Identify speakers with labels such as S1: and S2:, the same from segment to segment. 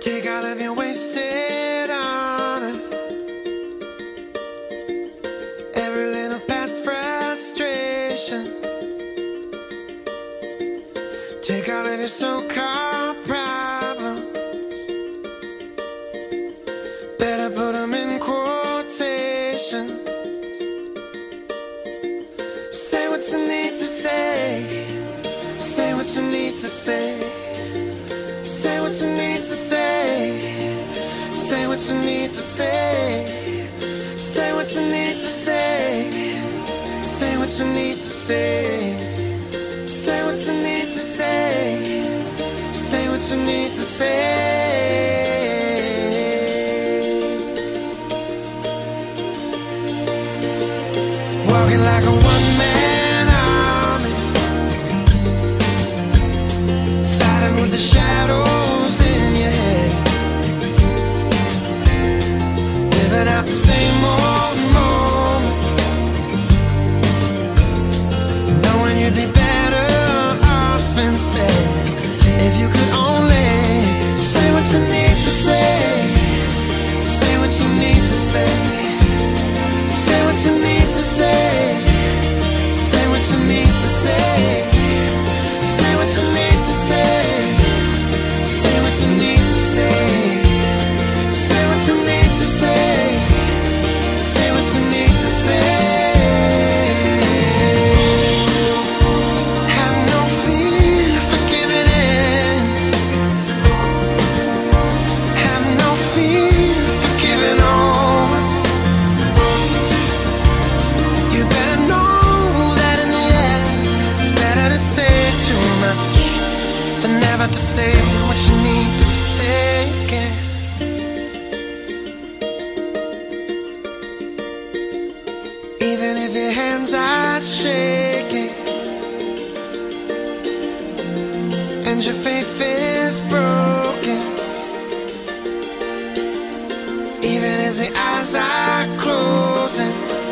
S1: Take all of your wasted honor, every little past frustration. Take all of your so-called problems, better put them in quotations. Say what you need to say, say what you need to say, say what you need to say, say what you need to say, say what you need to say, say what you need to say, say what you need to say, say what you need to say. Walking like a one-man army, fighting with the shadows in your head, living out the same old moment, knowing you'd be better off instead if you could only say what you need to say, say what you need to say, say what you need to say, say what you need to say, say what you need to say, say what you need to say, say what you need to say, say what you need to say. Have no fear for giving in, have no fear for giving over. You better know that in the end it's better to say too much than never to say what you need to say again. Even if your hands are shaking and your faith is broken, even as the eyes are closing,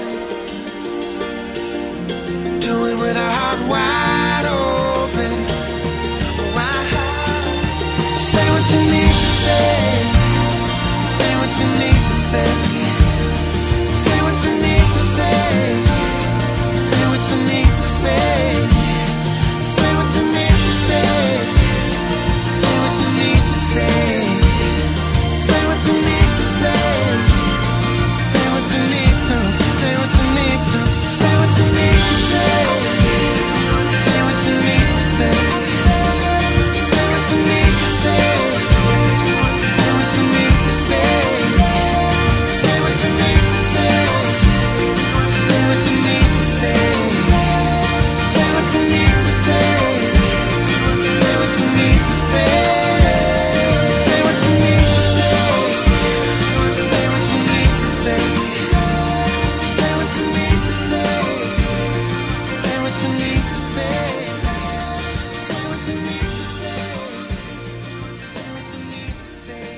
S1: do it with a heart wide open. Say what you need to say, say what you need to say, say what you need to say, say what you need to say, say what you need to say, say what you need to say, say what you need to say, say what you need to, say what you need to, say what you need to say, say what you need to say, say what you need to say, say what you need to say, say what you need to say, say what you need to say, say what you need to say, say what you need to say, say what you need to say, say what you need to say, say what you need to say, say what you need to say, say what you need to say, say what you need to say.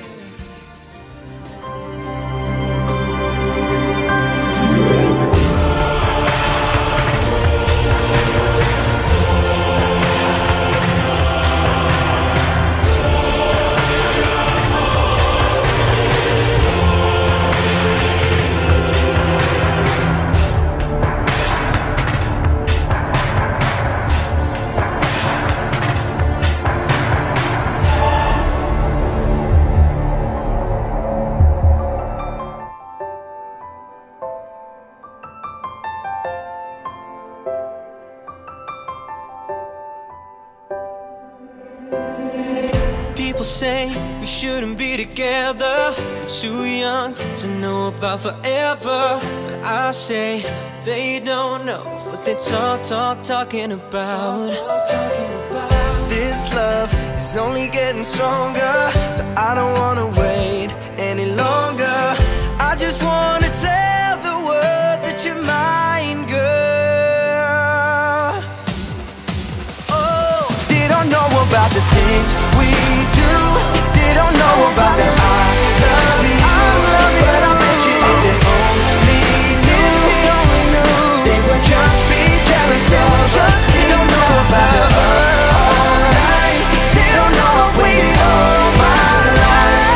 S2: People say we shouldn't be together, we're too young to know about forever. But I say they don't know what they're talking about. 'Cause this love is only getting stronger, so I don't wanna wait any longer. I just wanna tell the world that you're mine, girl. Oh, they don't know about the things we do, they don't know about the I love you, but I bet you if they only knew, they would just be jealous of us. They don't know about the all night, they don't know I've waited all my life.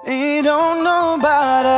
S1: And you don't know about